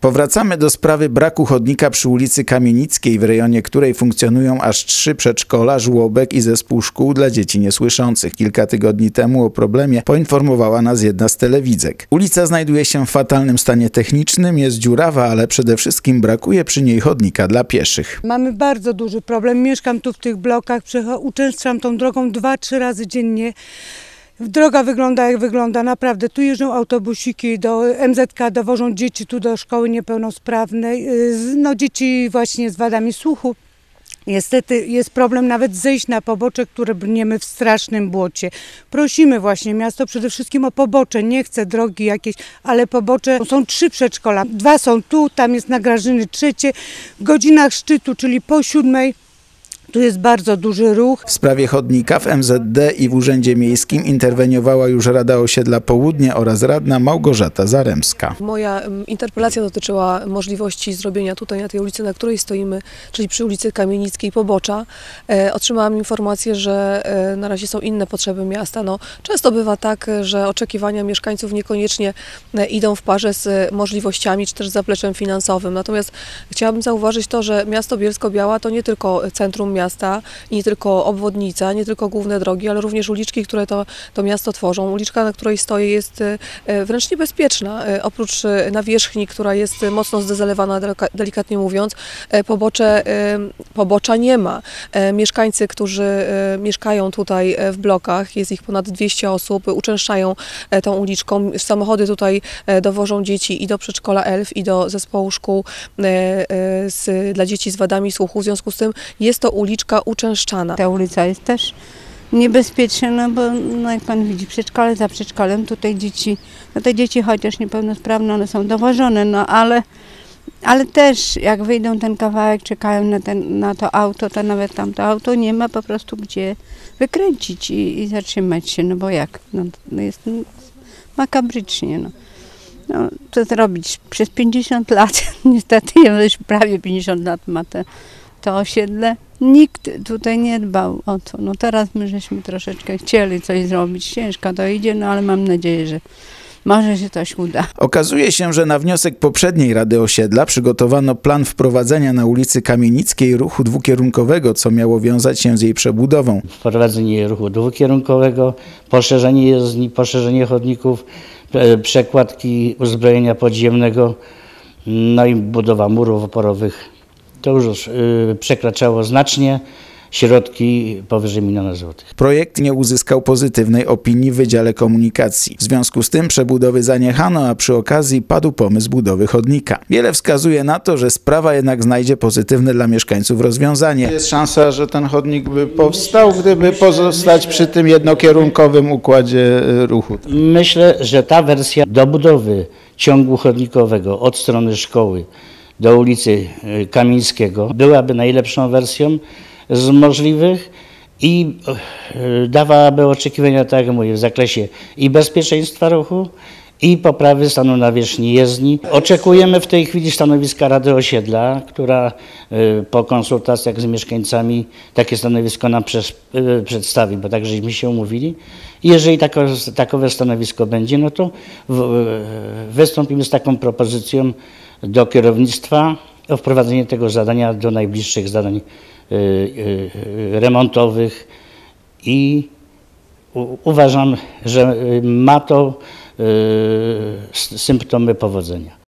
Powracamy do sprawy braku chodnika przy ulicy Kamienickiej, w rejonie której funkcjonują aż 3 przedszkola, żłobek i zespół szkół dla dzieci niesłyszących. Kilka tygodni temu o problemie poinformowała nas jedna z telewidzek. Ulica znajduje się w fatalnym stanie technicznym, jest dziurawa, ale przede wszystkim brakuje przy niej chodnika dla pieszych. Mamy bardzo duży problem. Mieszkam tu w tych blokach, uczęszczam tą drogą 2-3 razy dziennie. Droga wygląda jak wygląda, naprawdę. Tu jeżdżą autobusiki do MZK, dowożą dzieci tu do szkoły niepełnosprawnej, dzieci właśnie z wadami słuchu. Niestety jest problem nawet zejść na pobocze, które brniemy w strasznym błocie. Prosimy właśnie miasto przede wszystkim o pobocze, nie chcę drogi jakieś, ale pobocze. Są 3 przedszkola, 2 są tu, tam jest na Grażyny 3. W godzinach szczytu, czyli po 7. Tu jest bardzo duży ruch. W sprawie chodnika w MZD i w Urzędzie Miejskim interweniowała już Rada Osiedla Południe oraz radna Małgorzata Zaremska. Moja interpelacja dotyczyła możliwości zrobienia tutaj na tej ulicy, na której stoimy, czyli przy ulicy Kamienickiej, pobocza. Otrzymałam informację, że na razie są inne potrzeby miasta. Często bywa tak, że oczekiwania mieszkańców niekoniecznie idą w parze z możliwościami czy też zapleczem finansowym. Natomiast chciałabym zauważyć to, że miasto Bielsko-Biała to nie tylko centrum miasta, nie tylko obwodnica, nie tylko główne drogi, ale również uliczki, które to miasto tworzą. Uliczka, na której stoję, jest wręcz niebezpieczna. Oprócz nawierzchni, która jest mocno zdezelewana, delikatnie mówiąc, pobocza nie ma. Mieszkańcy, którzy mieszkają tutaj w blokach, jest ich ponad 200 osób, uczęszczają tą uliczką. Samochody tutaj dowożą dzieci i do przedszkola Elf, i do zespołu szkół dla dzieci z wadami słuchu. W związku z tym jest to uliczka uczęszczana. Ta ulica jest też niebezpieczna, bo jak pan widzi, przedszkole za przedszkolem, tutaj dzieci, te dzieci chociaż niepełnosprawne, one są dowożone, ale też jak wyjdą ten kawałek, czekają na to auto, to nawet tamto auto nie ma po prostu gdzie wykręcić i zatrzymać się, bo jak? Jest makabrycznie. Co zrobić? Przez 50 lat, niestety już prawie 50 lat ma to osiedle. Nikt tutaj nie dbał o to. Teraz my żeśmy troszeczkę chcieli coś zrobić. Ciężko to idzie, ale mam nadzieję, że może się coś uda. Okazuje się, że na wniosek poprzedniej Rady Osiedla przygotowano plan wprowadzenia na ulicy Kamienickiej ruchu dwukierunkowego, co miało wiązać się z jej przebudową. Wprowadzenie ruchu dwukierunkowego, poszerzenie jezdni, poszerzenie chodników, przekładki uzbrojenia podziemnego, i budowa murów oporowych. To już przekraczało znacznie środki powyżej 1 000 000 złotych. Projekt nie uzyskał pozytywnej opinii w Wydziale Komunikacji. W związku z tym przebudowy zaniechano, a przy okazji padł pomysł budowy chodnika. Wiele wskazuje na to, że sprawa jednak znajdzie pozytywne dla mieszkańców rozwiązanie. Jest szansa, że ten chodnik by powstał, gdyby pozostać przy tym jednokierunkowym układzie ruchu. Myślę, że ta wersja dobudowy ciągu chodnikowego od strony szkoły do ulicy Kamińskiego byłaby najlepszą wersją z możliwych i dawałaby oczekiwania, tak jak mówię, w zakresie i bezpieczeństwa ruchu, i poprawy stanu nawierzchni jezdni. Oczekujemy w tej chwili stanowiska Rady Osiedla, która po konsultacjach z mieszkańcami takie stanowisko nam przedstawi, bo tak żeśmy się umówili. I jeżeli takowe stanowisko będzie, to wystąpimy z taką propozycją do kierownictwa o wprowadzenie tego zadania do najbliższych zadań remontowych i uważam, że ma to symptomy powodzenia.